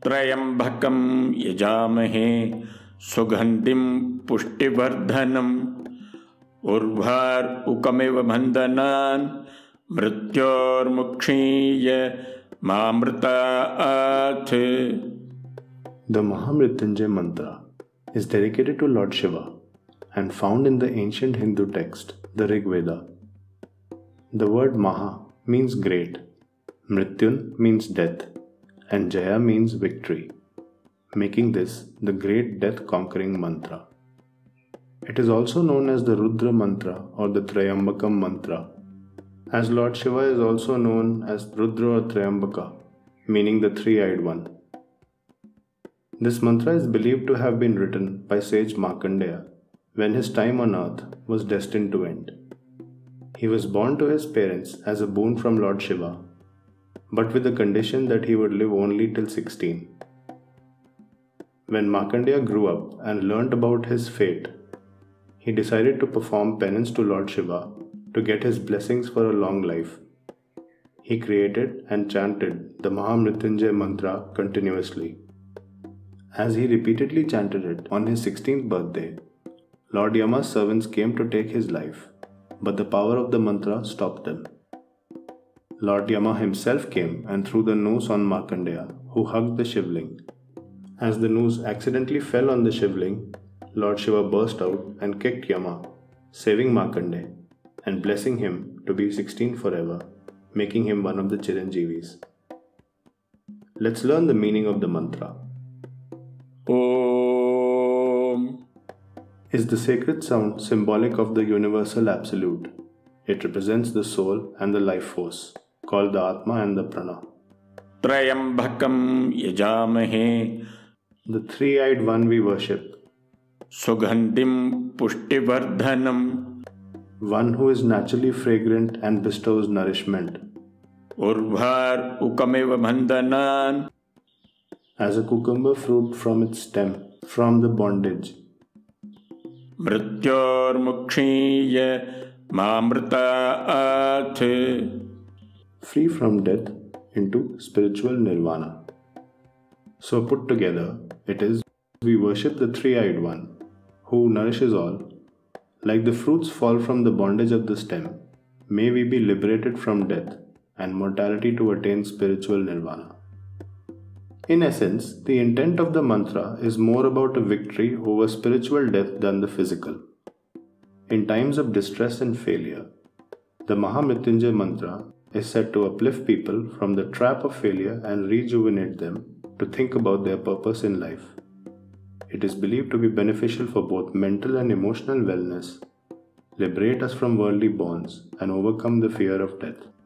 त्र्यंबकं यजामहे सुगंधिं पुष्टिवर्धनम् उर्वारुकमिव बन्धनान् मृत्योर्मुक्षीय मामृतात्. The Mahamrityunjay mantra is dedicated to Lord Shiva and found in the ancient Hindu text, the Rig Veda. The word Maha means great, Mrityun means death, and Jaya means victory, making this the great death-conquering mantra. It is also known as the Rudra mantra or the Trayambakam mantra, as Lord Shiva is also known as Rudra or Trayambaka, meaning the three-eyed one. This mantra is believed to have been written by sage Markandeya when his time on earth was destined to end. He was born to his parents as a boon from Lord Shiva, but with the condition that he would live only till 16. When Markandeya grew up and learnt about his fate, he decided to perform penance to Lord Shiva to get his blessings for a long life. He created and chanted the Mahamrityunjay mantra continuously. As he repeatedly chanted it on his 16th birthday, Lord Yama's servants came to take his life, but the power of the mantra stopped them. Lord Yama himself came and threw the noose on Markandeya, who hugged the Shivling. As the noose accidentally fell on the Shivling, Lord Shiva burst out and kicked Yama, saving Markandeya and blessing him to be 16 forever, making him one of the Chiranjeevis. Let's learn the meaning of the mantra. Om is the sacred sound symbolic of the universal absolute. It represents the soul and the life force, called the Atma and the Prana. Trayambakam yajamahe, the three-eyed one we worship. Sugandhim pushtivardhanam, one who is naturally fragrant and bestows nourishment. Urvar ukamiva bandhanan, as a cucumber fruit from its stem, from the bondage. Mrityor mukshiya mamritaat, free from death into spiritual nirvana. So put together, it is we worship the three-eyed one, who nourishes all. Like the fruits fall from the bondage of the stem, may we be liberated from death and mortality to attain spiritual nirvana. In essence, the intent of the mantra is more about a victory over spiritual death than the physical. In times of distress and failure, the Mahamrityunjay mantra is said to uplift people from the trap of failure and rejuvenate them to think about their purpose in life. It is believed to be beneficial for both mental and emotional wellness, liberate us from worldly bonds, and overcome the fear of death.